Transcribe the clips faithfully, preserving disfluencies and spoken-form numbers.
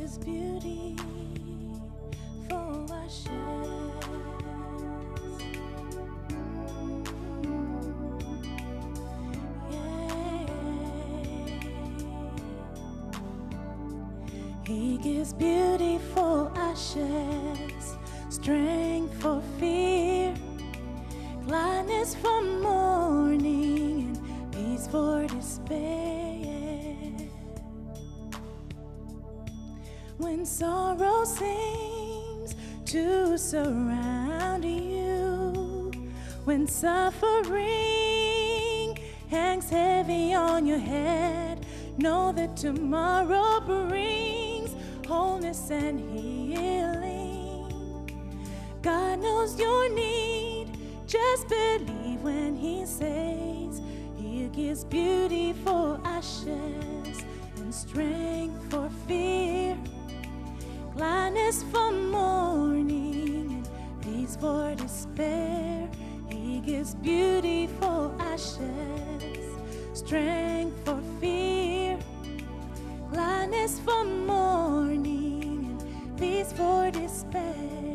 gives beauty for ashes. He gives beauty for ashes, strength for fear, gladness for mourning, and peace for despair. When sorrow seems to surround you, when suffering hangs heavy on your head, know that tomorrow brings wholeness and healing. God knows your need, just believe when He says He gives beauty for ashes and strength for fear, gladness for mourning and peace for despair. He gives beauty for ashes, strength for fear, gladness for mourning and peace for despair.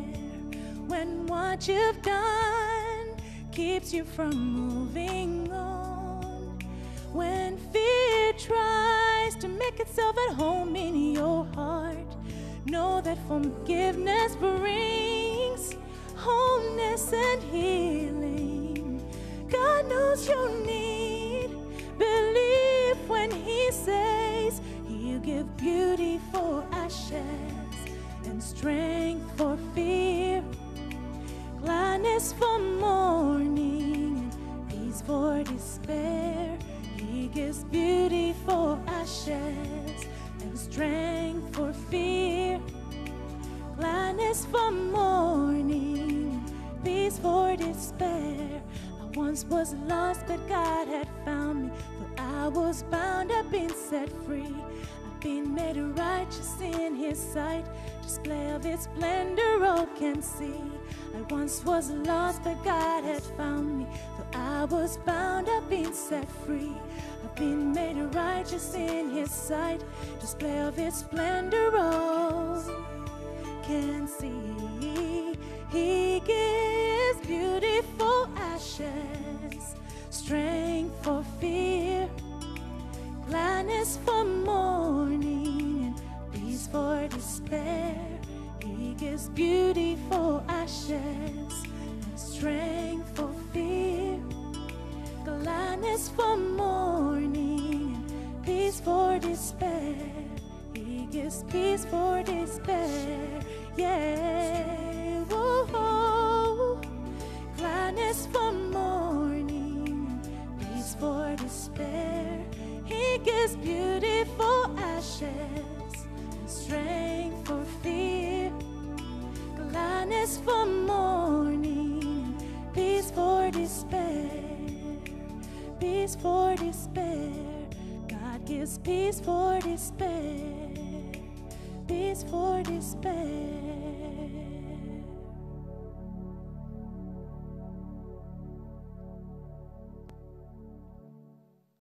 When what you've done keeps you from moving on, when fear tries to make itself at home in your heart, know that forgiveness brings wholeness and healing. God knows your need. Believe when He says He'll give beauty for ashes and strength for fear, gladness for mourning and peace for despair. He gives beauty for ashes and strength for fear, gladness for mourning and peace for despair. I once was lost, but God had found me, for I was bound up and set free. I've been made righteous in His sight, display of His splendor all can see. I once was lost, but God had found me, for I was bound up and set free. I've been made righteous in His sight, display of His splendor all can see. He gives beauty for ashes, strength for fear, gladness for mourning and peace for despair. He gives beauty for ashes and strength for fear, gladness for mourning and peace for despair. He gives peace for despair. Yeah, whoa, gladness for mourning, peace for despair. He gives beauty for ashes and strength for fear, gladness for mourning, peace for despair, peace for despair. God gives peace for despair, peace for despair.